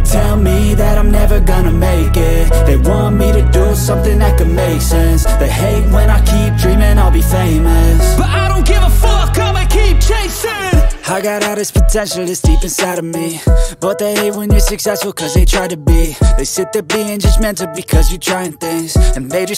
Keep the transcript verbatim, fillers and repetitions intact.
tell me that I'm never gonna make it. They want me to do something that could make sense. They hate when I keep dreaming I'll be famous, but I don't give a fuck, I'ma keep chasing. I got all this potential that's deep inside of me, but they hate when you're successful cause they try to be. They sit there being judgmental because you're trying things, and they just